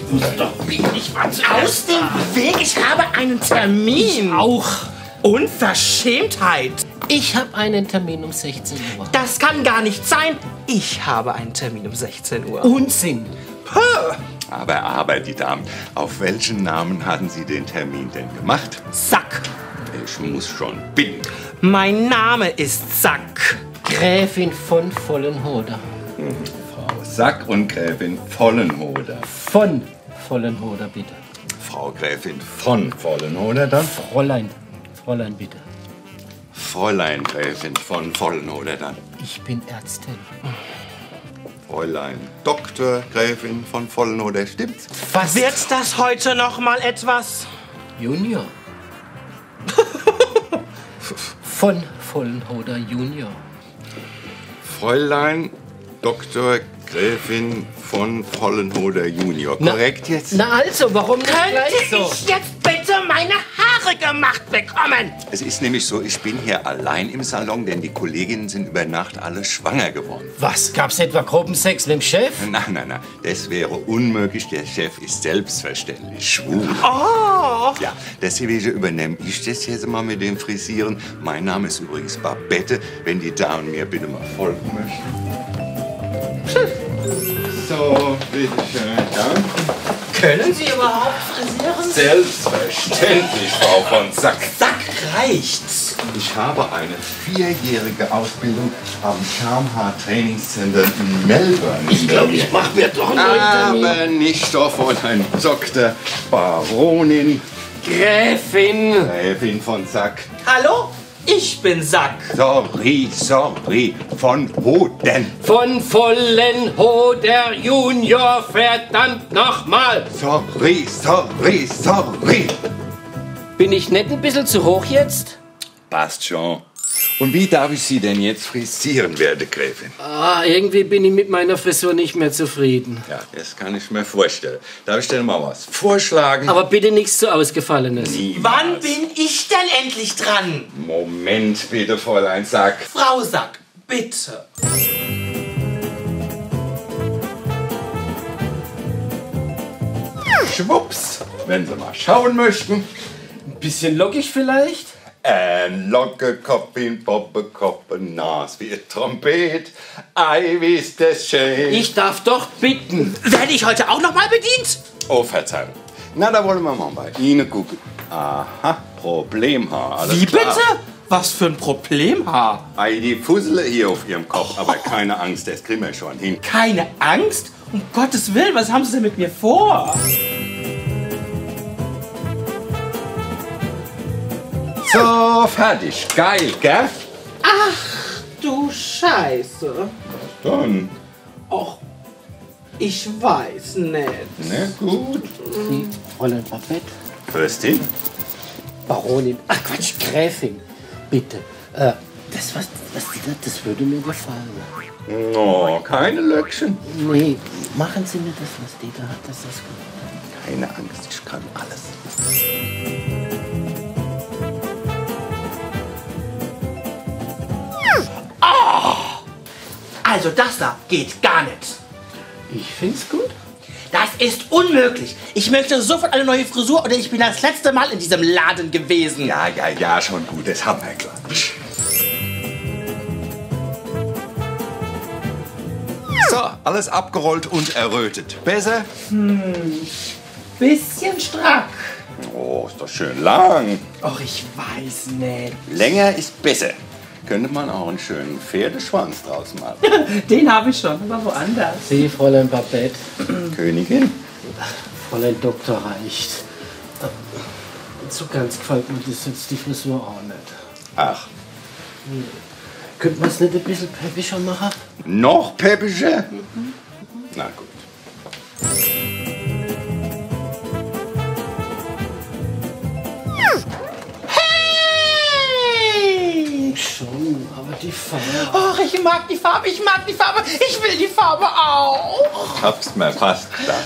Aus dem Weg, ich habe einen Termin. Ich auch. Unverschämtheit. Ich habe einen Termin um 16 Uhr. Das kann gar nicht sein. Ich habe einen Termin um 16 Uhr. Unsinn. Aber, die Damen, auf welchen Namen hatten Sie den Termin denn gemacht? Sack. Ich muss schon bitten. Mein Name ist Sack. Gräfin von Vollenhoder. Frau Sack und Gräfin Vollenhoder. Von Vollenhoder, bitte. Frau Gräfin von Vollenhoder dann? Fräulein, bitte. Fräulein Gräfin von Vollenhoder dann? Ich bin Ärztin. Fräulein Dr. Gräfin von Vollenhoder, stimmt's? Was? Wird das heute noch mal etwas? Junior. Von Vollenhoder Junior. Fräulein Dr. Gräfin von Vollenhoder Junior. Korrekt jetzt? Na also, warum nicht Könnte gleich so? ich jetzt bitte meine Haare gemacht bekommen? Es ist nämlich so, ich bin hier allein im Salon, denn die Kolleginnen sind über Nacht alle schwanger geworden. Was? Gab's etwa Gruppensex mit dem Chef? Nein, das wäre unmöglich. Der Chef ist selbstverständlich schwul. Oh. Ja, deswegen übernehme ich das jetzt mal mit dem Frisieren. Mein Name ist übrigens Babette, wenn die Damen mir bitte mal folgen möchten. So, bitteschön, danke. Können Sie überhaupt frisieren? Selbstverständlich, Frau von Sack. Sack reicht's. Ich habe eine 4-jährige Ausbildung am Schamhaar-Trainingscenter in Melbourne. Ich glaube, ich mache mir doch einen neuen Termin. Aber nicht doch von ein Dr. Baronin Gräfin von Sack. Hallo? Ich bin Sack. Sorry, von Hoden. von Vollenhoder Junior, verdammt nochmal. Sorry. Bin ich nicht ein bisschen zu hoch jetzt? Passt schon. Und wie darf ich Sie denn jetzt frisieren, werte Gräfin? Irgendwie bin ich mit meiner Frisur nicht mehr zufrieden. Ja, das kann ich mir vorstellen. Darf ich denn mal was vorschlagen? Aber bitte nichts zu Ausgefallenes. Wann bin ich denn endlich dran? Moment, bitte, Fräulein Sack. Frau Sack, bitte. Schwupps, wenn Sie mal schauen möchten. Ein bisschen lockig vielleicht? Locke, Koppin, Poppe, Koppe, Nas wie Trompet. Ei, wie ist das schön. Ich darf doch bitten. Werde ich heute auch noch mal bedient? Oh, Verzeihung. Na, da wollen wir mal bei Ihnen gucken. Aha, Problemhaar. Alles Wie klar. bitte? Was für ein Problemhaar. Ei, die Fussel hier auf Ihrem Kopf. Aber keine Angst, das kriegen wir schon hin. Keine Angst? Um Gottes Willen, was haben Sie denn mit mir vor? So, fertig. Geil, gell? Du Scheiße. Dann. Och, ich weiß nicht. Na gut. Die Fräulein Babette. Fürstin? Baronin. Ach Quatsch, Gräfin. Bitte. Das würde mir gefallen. No, keine Löckchen. Nee, machen Sie mir das, was die da hat. Das ist gut. Keine Angst, ich kann alles. Also das da geht gar nicht. Ich find's gut. Das ist unmöglich. Ich möchte sofort eine neue Frisur oder ich bin das letzte Mal in diesem Laden gewesen. Ja, schon gut, das haben wir gleich. So, alles abgerollt und errötet. Besser? Bisschen strack. Oh, ist doch schön lang. Och, ich weiß nicht. Länger ist besser. Könnte man auch einen schönen Pferdeschwanz draus machen. Den habe ich schon, aber woanders. Sie, Fräulein Babette. Königin? Fräulein Doktor reicht. So ganz gefällt mir das jetzt die Frisur auch nicht. Ach, Könnte man es nicht ein bisschen peppischer machen? noch peppischer? Na gut. Schon, aber die Farbe. Och, ich mag die Farbe, ich mag die Farbe. Ich will die Farbe auch. Hab's mir fast gedacht.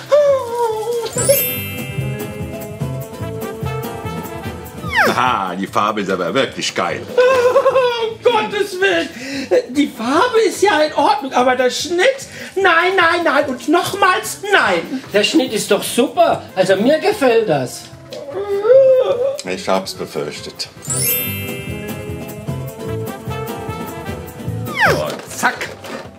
Aha, die Farbe ist aber wirklich geil. Um Gottes Willen. Die Farbe ist ja in Ordnung, aber der Schnitt, nein, nein, nein und nochmals nein. Der Schnitt ist doch super. Also mir gefällt das. Ich hab's befürchtet. Und zack.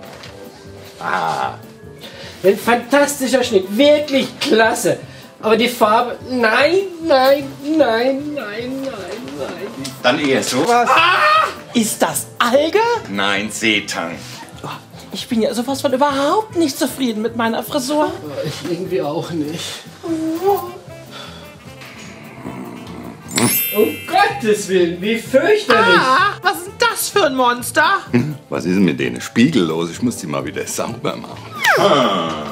Ein fantastischer Schnitt, wirklich klasse. Aber die Farbe, nein, nein, nein, nein, nein, nein. Dann eher sowas? Ist das Alge? Nein, Seetang. Ich bin ja sowas von überhaupt nicht zufrieden mit meiner Frisur. Ich irgendwie auch nicht. Um Gottes Willen, wie fürchterlich. Was ist denn das für ein Monster? Was ist denn mit denen spiegellos? Ich muss die mal wieder sauber machen.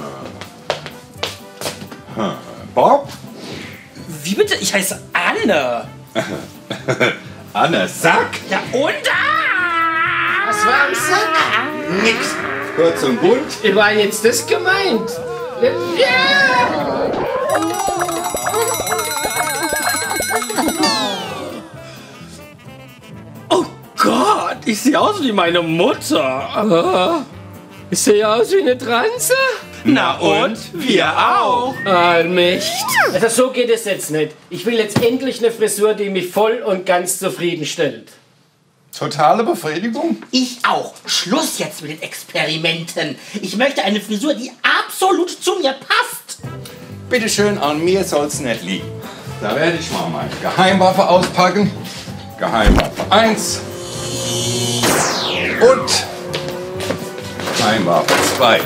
Bob? Wie bitte? Ich heiße Anne. Anne, Sack? Ja und? Was war am Sack? Nix. Kurz und bunt. Wie war jetzt das gemeint? Ja! Oh Gott, ich sehe aus wie meine Mutter. Ich sehe aus wie eine Transe. Na und? Wir auch. Allmächt. Also so geht es jetzt nicht. Ich will jetzt endlich eine Frisur, die mich voll und ganz zufriedenstellt. Totale Befriedigung? Ich auch. Schluss jetzt mit den Experimenten. Ich möchte eine Frisur, die absolut zu mir passt. Bitte schön, an mir soll's nicht liegen. Da werde ich mal meine Geheimwaffe auspacken. Geheimwaffe 1. Und Geheimwaffe 2.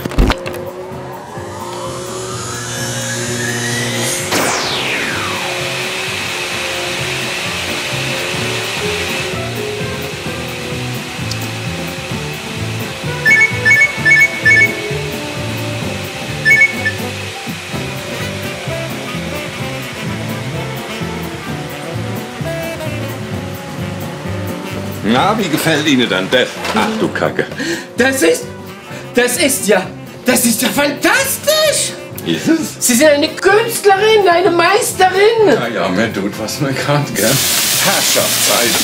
Na, wie gefällt Ihnen dann das? Ach du Kacke. Das ist ja fantastisch! Ist es? Sie sind eine Künstlerin, eine Meisterin. Na ja, mir tut was mir kann, gell? Herrschaftszeit.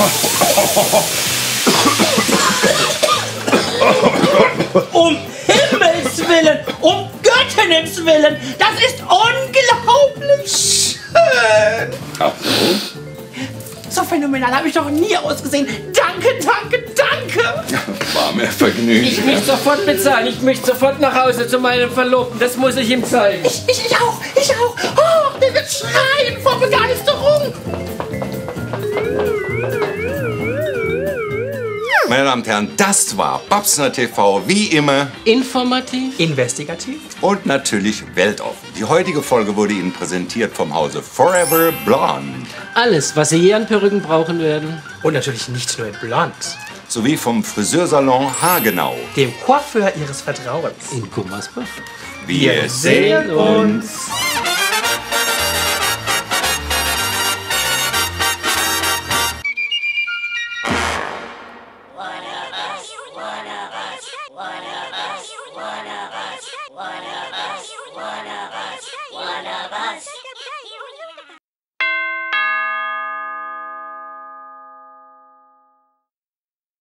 Um Himmels Willen, um Göttens Willen, das ist unglaublich schön. Ach so? So phänomenal habe ich noch nie ausgesehen. Danke, danke, danke. War mir Vergnügen. Ich möchte sofort bezahlen. Ich möchte sofort nach Hause zu meinem Verlobten. Das muss ich ihm zeigen. Ich auch, ich auch. Oh, der wird schreien vor Begeisterung. Meine Damen und Herren, das war Babsner TV, wie immer. Informativ. Investigativ. Und natürlich weltoffen. Die heutige Folge wurde Ihnen präsentiert vom Hause Forever Blonde. Alles, was Sie je an Perücken brauchen werden. Und natürlich nicht nur in Blond. Sowie vom Friseursalon Hagenau. Dem Coiffeur Ihres Vertrauens. In Gummersbach. Wir sehen uns.